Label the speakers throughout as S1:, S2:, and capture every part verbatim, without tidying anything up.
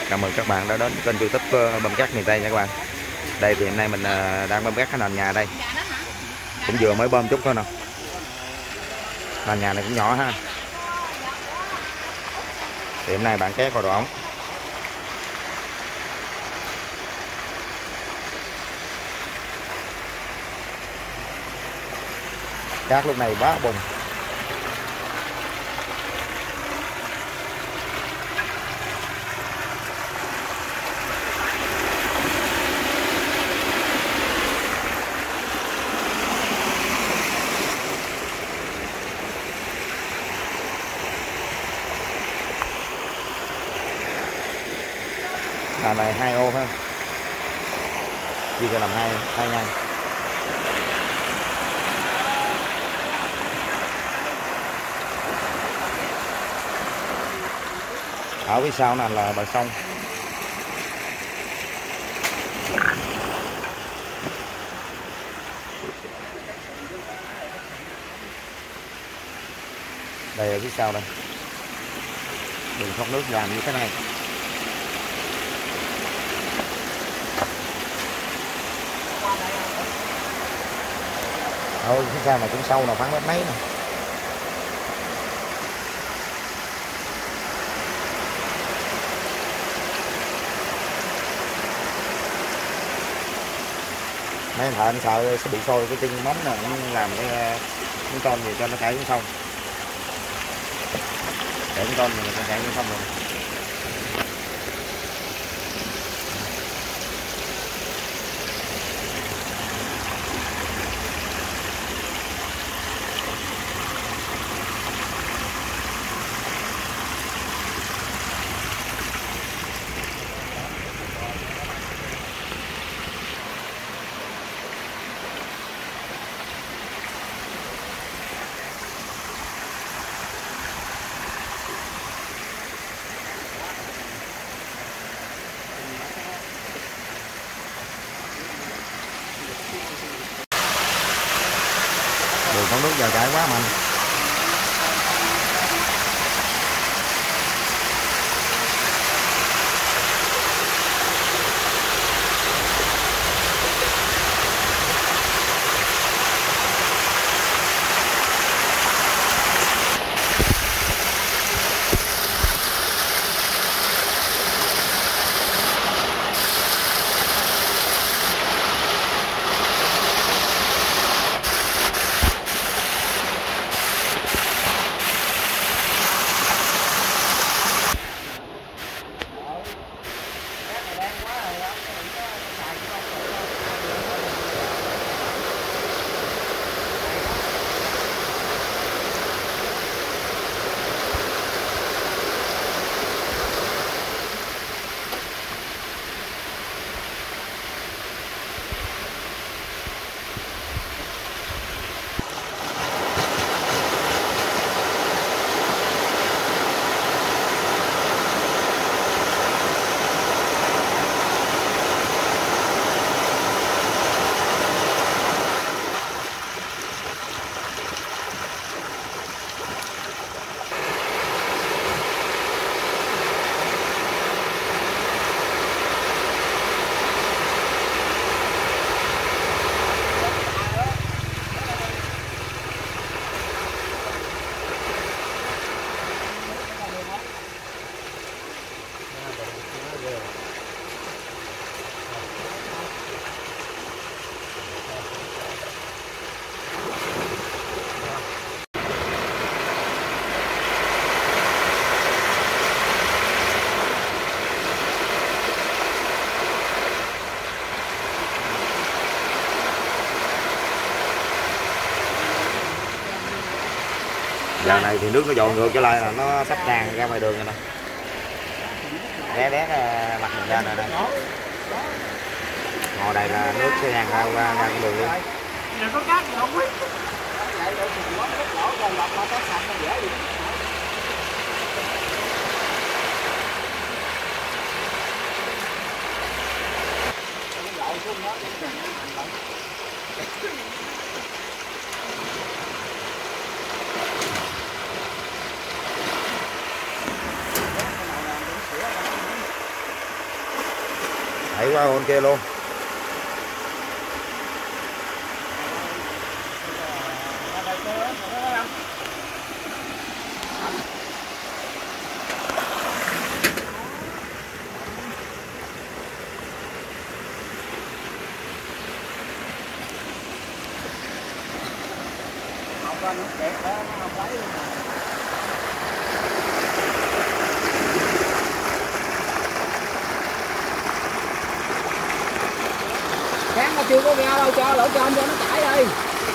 S1: Chào mừng các bạn đã đến kênh YouTube Bơm Cát Miền Tây nha các bạn. Đây thì hôm nay mình đang bơm cát cái nền nhà đây. Cũng vừa mới bơm chút thôi nè. Nền nhà này cũng nhỏ ha. Thì hôm nay bạn cát vào độ ống. Cát lúc này quá bùng. Là này hai ô ha, chia cho làm hai hai ngăn. Ở phía sau này là bờ sông. Đây ở phía sau đây, đường thoát nước làm như thế này. Ôi phía sau này cũng sâu nè, khoảng mét mấy nè. Mấy anh thợ anh sợ sẽ bị sôi cái chân móng nè, làm cái miếng tôn gì cho nó chảy xuống sông. Để miếng tôn này nó chảy xuống sông luôn. Đường thoát nước giờ chảy quá mạnh. Giờ này thì nước nó dồn ngược trở lại là nó sắp tràn ra ngoài đường rồi nè. Đé đé mặt mình ra nè. Ngồi đây là nước sẽ tràn ra ra, ra cái đường luôn. chạy qua bên kia luôn.
S2: Sáng mà chưa có ra đâu, cho lỗ cho cho nó chảy đi.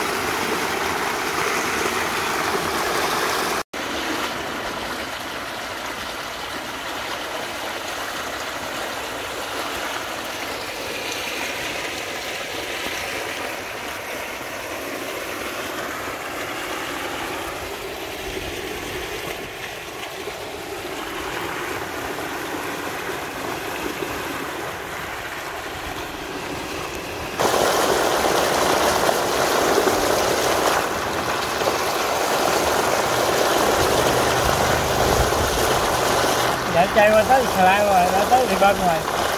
S2: Dạ chạy qua tới Xà Lan rồi, đã tới Thị Vân rồi.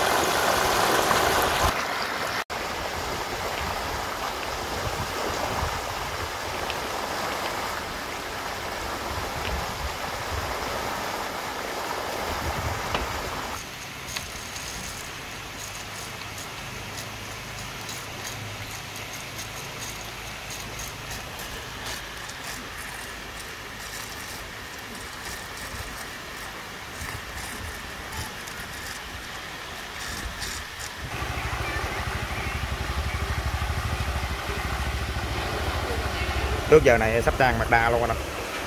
S1: Trước giờ này sắp trang mặt đa luôn anh.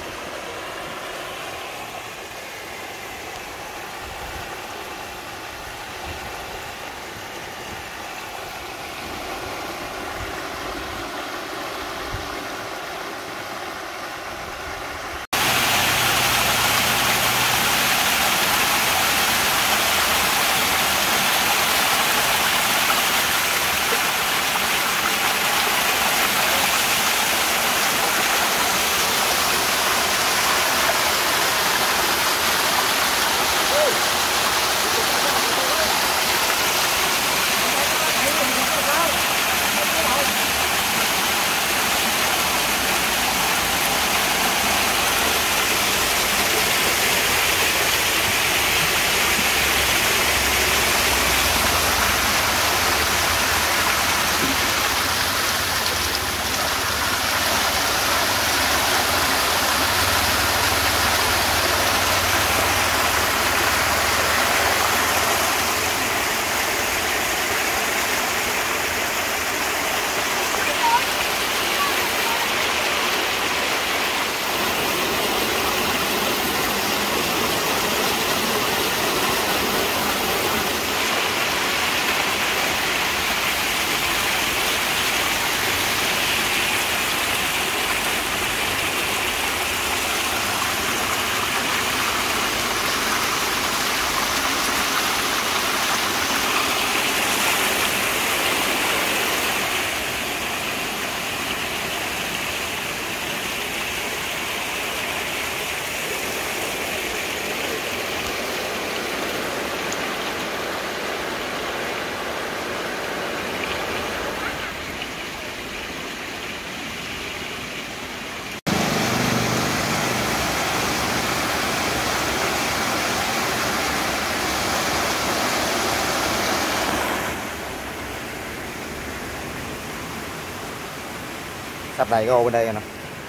S1: Sắp đầy cái ô bên đây nè.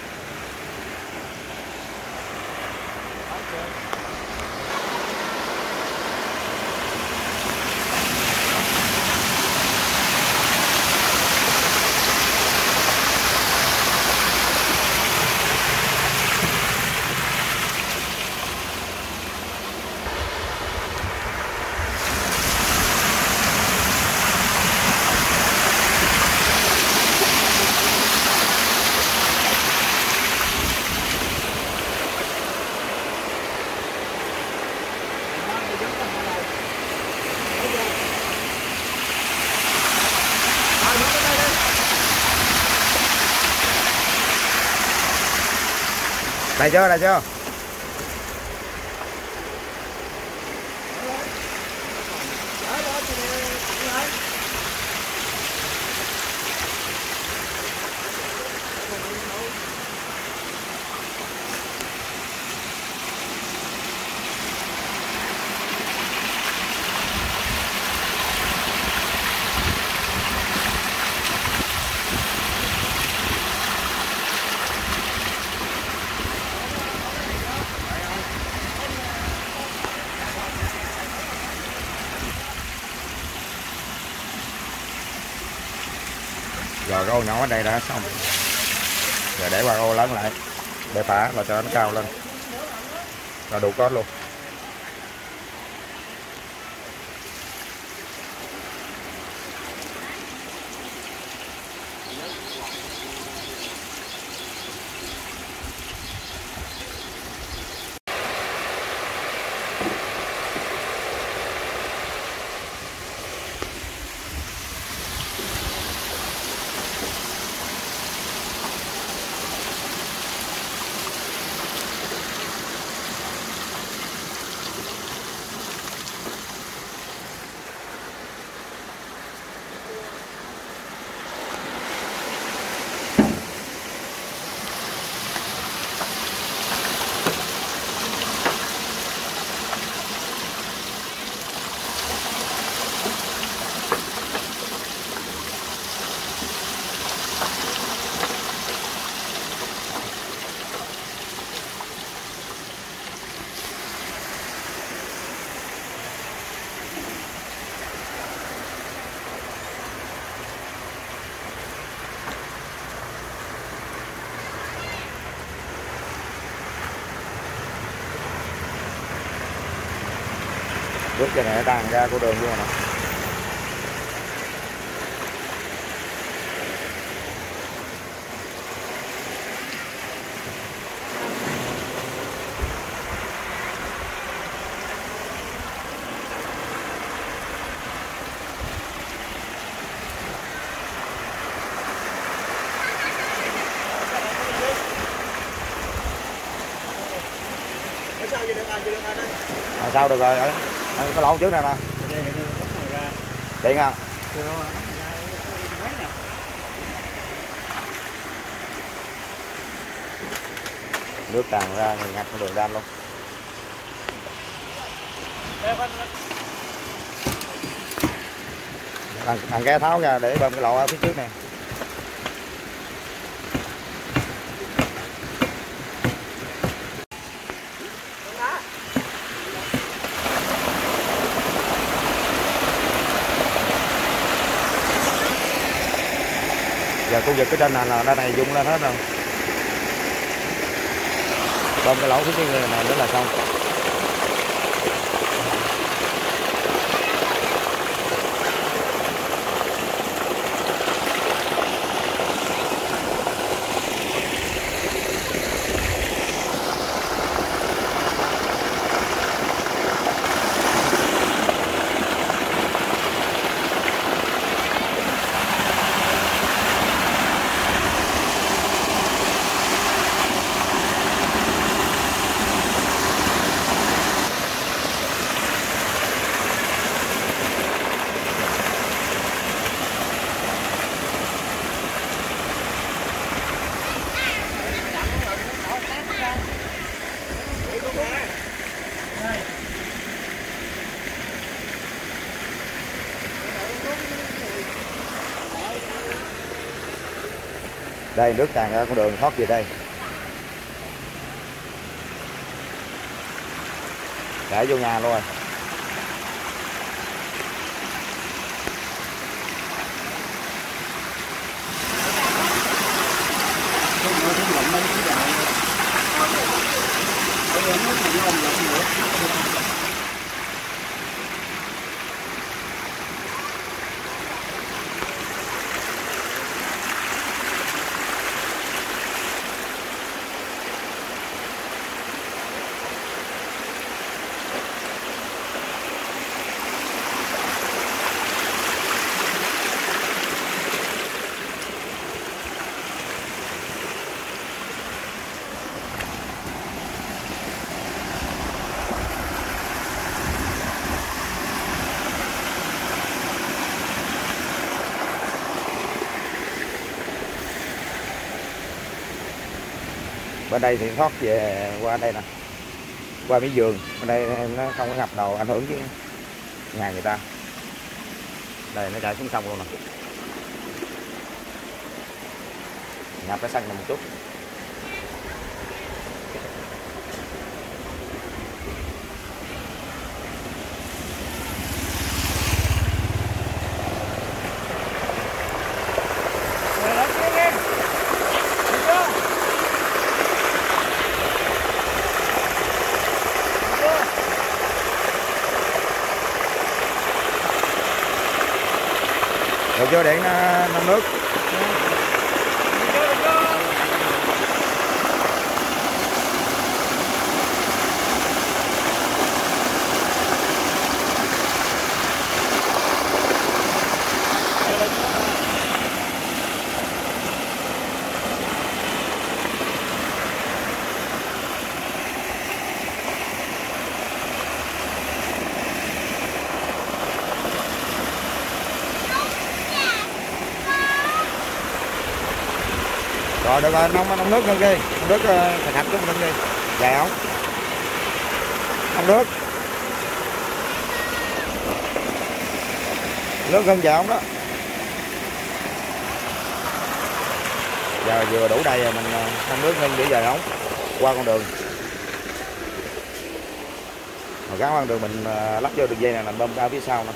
S1: Đây chưa, đây chưa? Rồi cái ô nhỏ ở đây đã xong, rồi để qua ô lớn lại để phá và cho nó cao lên là đủ cốt luôn. Bước cái này nó tràn ra của đường luôn nè. À, sao được rồi, cái lỗ trước này nè. Điện à? Nước tràn ra ngập cái đường đan luôn. Thằng, thằng ghé tháo ra để bơm cái lỗ ở phía trước này. Giờ khu vực cái trên này là đây này dung lên hết rồi. Bơm cái lỗ phía dưới này nữa là xong. Đây nước tràn ra con đường thoát về đây. Để vô nhà luôn rồi. Bên đây thì thoát về qua đây nè, qua mấy vườn bên đây nó không có ngập đầu ảnh hưởng chứ nhà người ta. Đây nó chảy xuống sông luôn nè, ngập cái sân này một chút. được chưa điện năm nước. Rồi được rồi, nông nông nước ngưng đi, nông nước sạch sạch chút ngưng đi, dài không? Nông nước, nước ngưng dài không đó. Giờ vừa đủ đầy rồi mình nông nước ngưng để dài không? Qua con đường. Rồi gắn con đường mình lắp vô đường dây này làm bơm cao phía sau nè.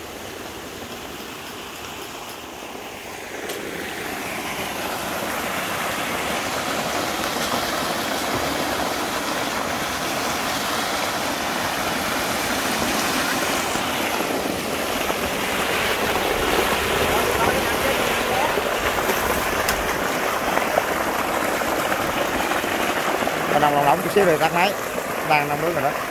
S1: Nông lòng lỏng chút xíu rồi tắt máy, đang nông nước rồi đó.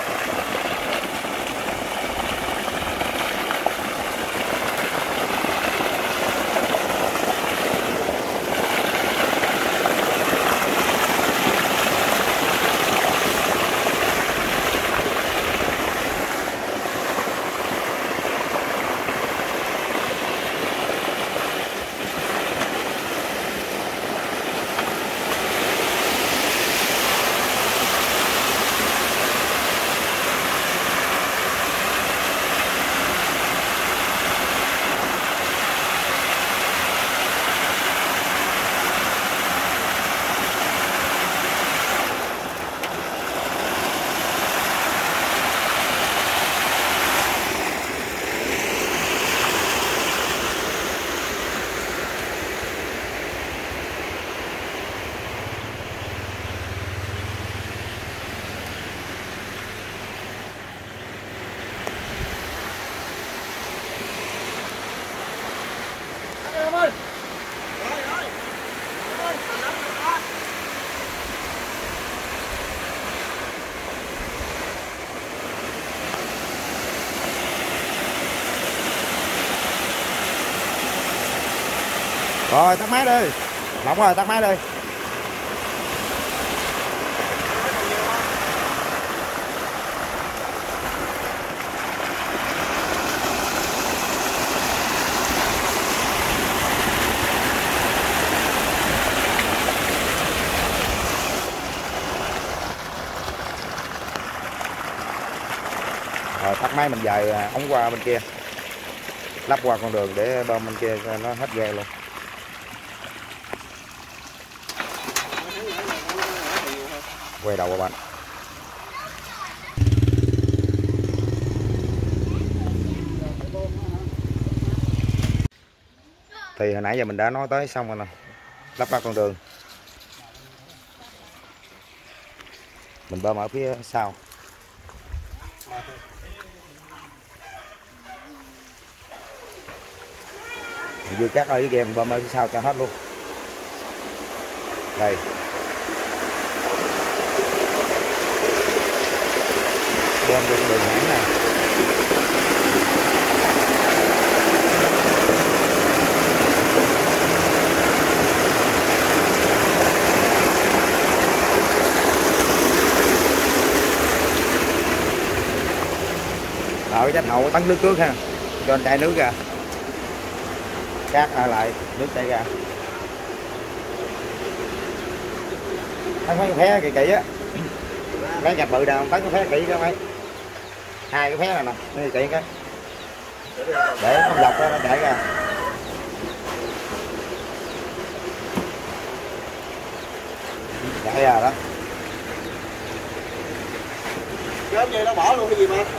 S1: Rồi tắt máy đi, lỏng rồi tắt máy đi. Rồi tắt máy mình dời ống qua bên kia, lắp qua con đường để bơm bên kia nó hết ghê luôn. Quay đầu qua bạn. Thì hồi nãy giờ mình đã nói tới xong rồi nè, lắp qua con đường, mình bơm ở phía sau. Mình dưa cát ở dưới kia mình bơm ở phía sau cho hết luôn. Đây. Bơm vô đường hãng nè. Rồi trách hậu tấn nước trước ha, cho anh chảy nước ra, cát ở lại nước chảy ra. Tấn mấy cái phé kỳ kỳ á, lấy gạch bự nào tấn cái phé kỹ ra mấy, hai cái phé này nè, đây kỹ cái, để nó dọc ra nó chảy ra. Chảy ra đó.
S2: Chớm vậy nó bỏ luôn cái gì mà.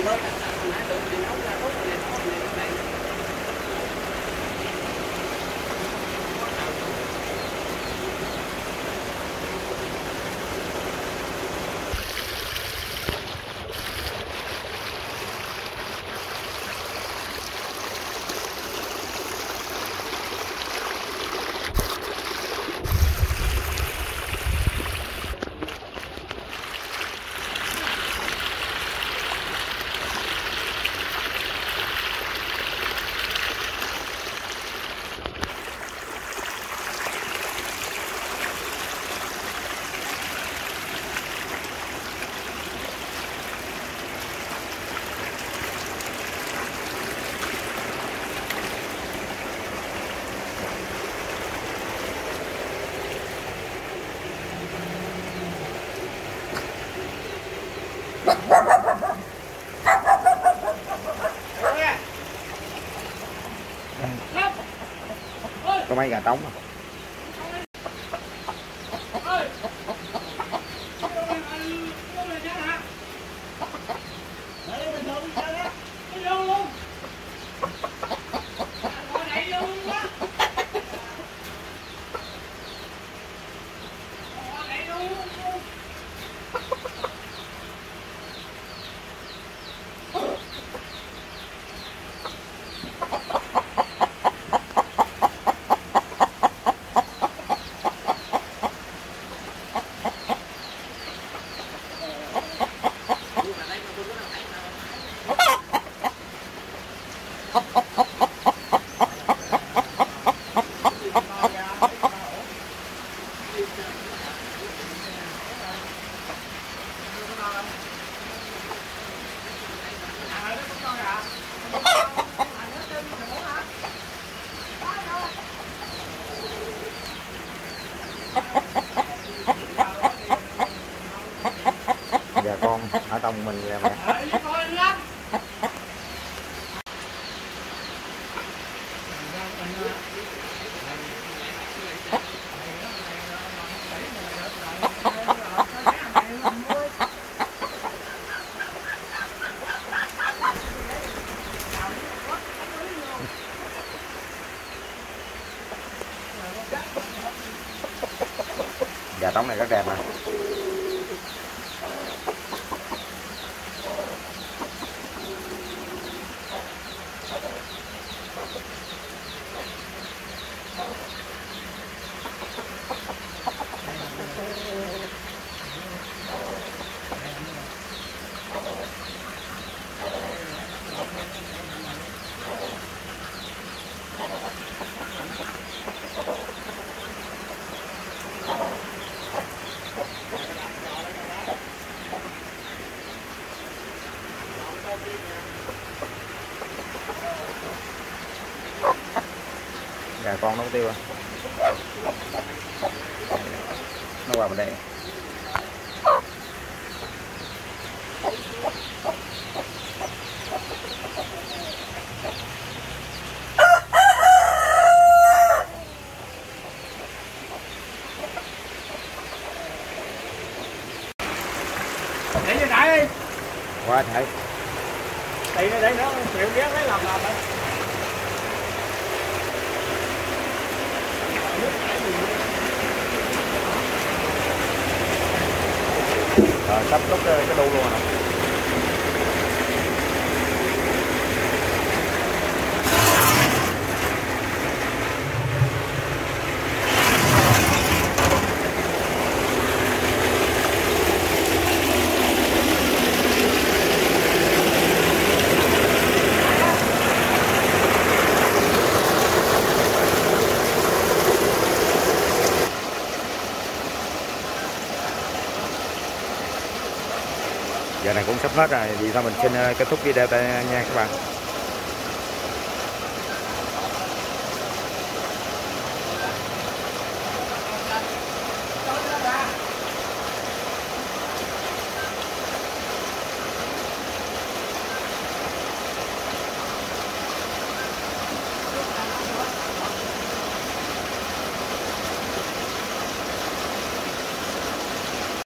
S1: Có mấy gà trống à? Dạ con ở trong mình vậy mẹ. Gà trống này rất đẹp nè. Gà con nó tiêu à. Nó qua bên đây.
S2: Để cho đại đi.
S1: Qua thầy.
S2: Đi để nó chịu ghé lấy làm làm đấy.
S1: Rồi sắp đốt cái, cái đu luôn nè. Giờ này cũng sắp hết rồi, vì sao mình xin kết thúc video nha các bạn.